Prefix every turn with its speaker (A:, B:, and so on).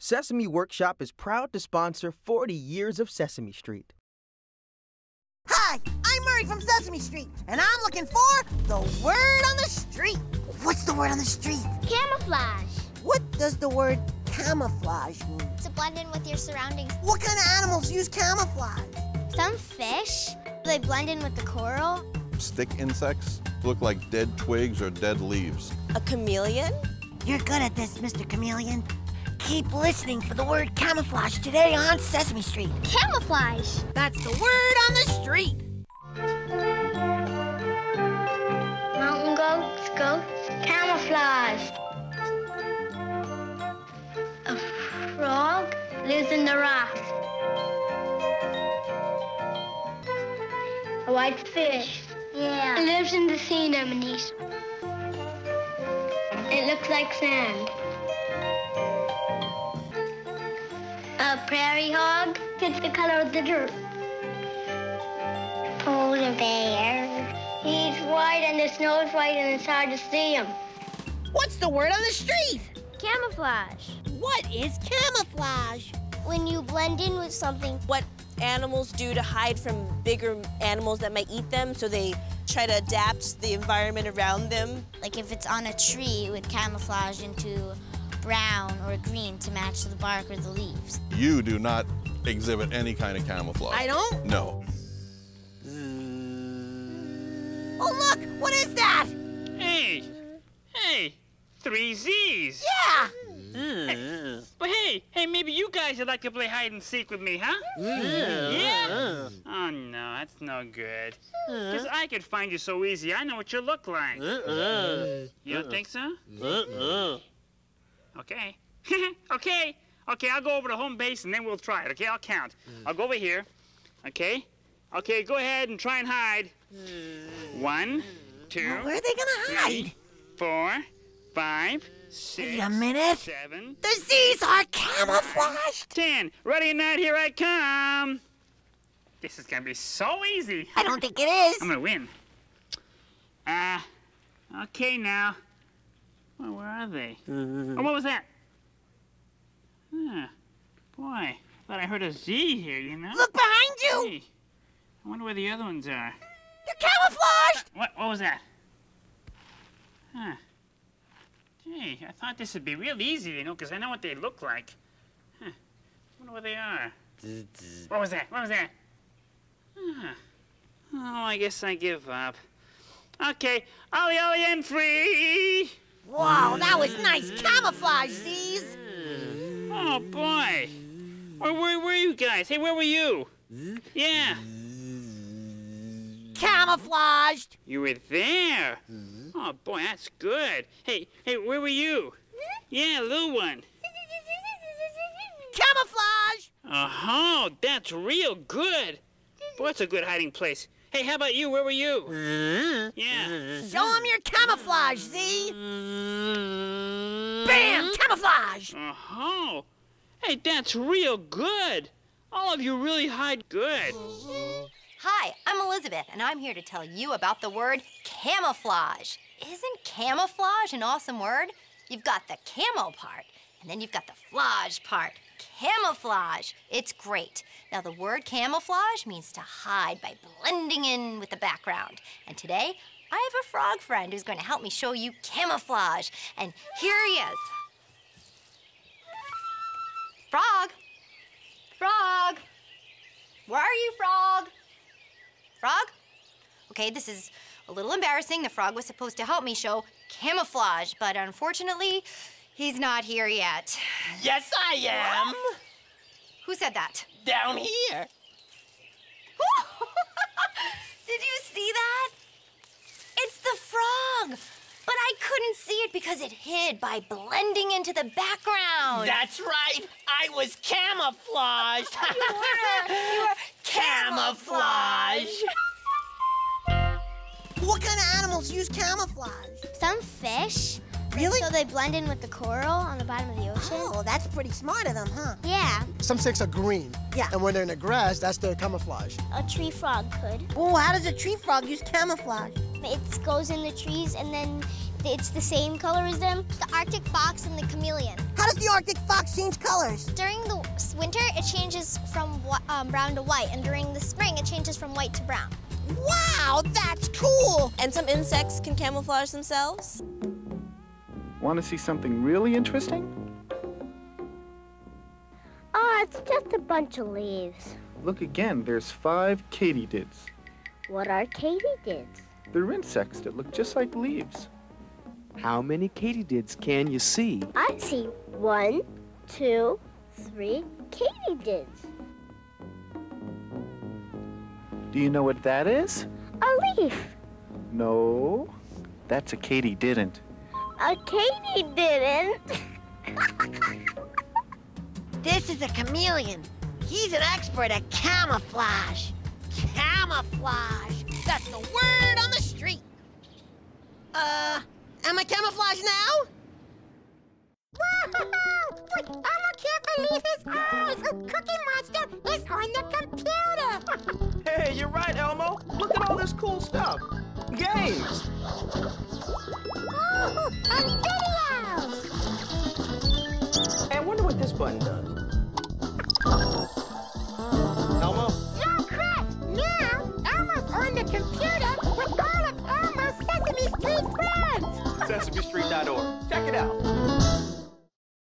A: Sesame Workshop is proud to sponsor 40 years of Sesame Street.
B: Hi, I'm Murray from Sesame Street, and I'm looking for the word on the street. What's the word on the street?
C: Camouflage.
B: What does the word camouflage mean?
C: To blend in with your surroundings.
B: What kind of animals use camouflage?
C: Some fish, they blend in with the coral.
D: Stick insects look like dead twigs or dead leaves.
E: A chameleon?
B: You're good at this, Mr. Chameleon. Keep listening for the word camouflage today on Sesame Street.
C: Camouflage.
B: That's the word on the street.
C: Mountain goats, camouflage. A frog lives in the rocks. A white fish. Yeah. It lives in the sea anemones. It looks like sand. A prairie hog. It's the color of the dirt. Polar bear. He's white and the snow is white and it's hard to see him.
B: What's the word on the street?
C: Camouflage.
B: What is camouflage?
C: When you blend in with something.
E: What animals do to hide from bigger animals that might eat them, so they try to adapt the environment around them.
C: Like if it's on a tree, it would camouflage into brown or green to match the bark or the leaves.
D: You do not exhibit any kind of camouflage.
B: I don't?
D: No.
B: Oh, look! What is that?
F: Hey, 3 Z's.
B: Yeah!
F: But hey, maybe you guys would like to play hide and seek with me, huh? Yeah? Oh, no, that's no good. Because I could find you so easy, I know what you look like. You don't think so? Okay. Okay, I'll go over to home base and then we'll try it, okay? I'll count. I'll go over here, okay? Okay, go ahead and try and hide. 1, 2,
B: Well, where are they gonna hide?
F: 3, 4, 5, 6,
B: Wait a minute.
F: 7,
B: The Z's are camouflaged.
F: 10. Ready or not, here I come. This is gonna be so easy.
B: I don't think it is.
F: I'm gonna win. Okay now. Well, where are they? Oh, what was that? Boy, thought I heard a Z here, you know?
B: Look behind you.
F: Hey, I wonder where the other ones are.
B: They're camouflaged.
F: What was that? Huh. Gee, I thought this would be real easy, you know, because I know what they look like. Huh. Wonder where they are. What was that? What was that? Huh. Oh, I guess I give up. Okay, ollie ollie and free!
B: Wow, that was nice camouflage, Z's.
F: Oh, boy. Where were you guys? Hey, where were you? Yeah.
B: Camouflaged.
F: You were there. Oh, boy, that's good. Hey, where were you? Yeah, little one.
B: Camouflage.
F: Oh, that's real good. Boy, that's a good hiding place. Hey, how about you? Where were you? Yeah.
B: Show them your camouflage, Z. Bam! Camouflage.
F: Oh, hey, that's real good. All of you really hide good.
G: Hi, I'm Elizabeth, and I'm here to tell you about the word camouflage. Isn't camouflage an awesome word? You've got the camo part, and then you've got the flage part. Camouflage. It's great. Now, the word camouflage means to hide by blending in with the background. And today, I have a frog friend who's going to help me show you camouflage. And here he is. Frog. Frog. Where are you, Frog? Frog? Okay, this is a little embarrassing. The frog was supposed to help me show camouflage, but unfortunately, he's not here yet.
H: Yes, I am.
G: Who said that?
H: Down here.
G: Did you see that? It's the frog. But I couldn't see it because it hid by blending into the background.
H: That's right. I was camouflaged.
G: You were
H: camouflage.
B: What kind of animals use camouflage?
C: Some fish.
B: Really?
C: So they blend in with the coral on the bottom of the ocean.
B: Oh, that's pretty smart of them, huh?
C: Yeah.
I: Some sticks are green.
B: Yeah.
I: And when they're in the grass, that's their camouflage.
C: A tree frog could.
B: Oh, how does a tree frog use camouflage?
C: It goes in the trees and then
J: it's the same color as them. The Arctic fox and the chameleon.
B: How does the Arctic fox change colors?
J: During the winter, it changes from brown to white, and during the spring, it changes from white to brown.
B: Wow, that's cool!
E: And some insects can camouflage themselves.
K: Want to see something really interesting?
J: Oh, it's just a bunch of leaves.
K: Look again, there's 5 katydids.
J: What are katydids?
K: They're insects that look just like leaves.
A: How many katydids can you see?
J: I see 1, 2, 3 katydids.
K: Do you know what that is?
J: A leaf.
K: No, that's a katydidn't.
J: A katydidn't?
B: This is a chameleon. He's an expert at camouflage. Camouflage. That's the word on the street. Am I camouflaged now?
J: Elmo can't believe his eyes! Cookie Monster is on the computer!
A: Hey, you're right, Elmo. Look at all this cool stuff. Games.
J: Ooh, and videos!
A: Hey, I wonder what this button does. Elmo?
J: No crap! Now, Elmo's on the computer with all of Elmo's Sesame Street friends!
A: SesameStreet.org. Check it out.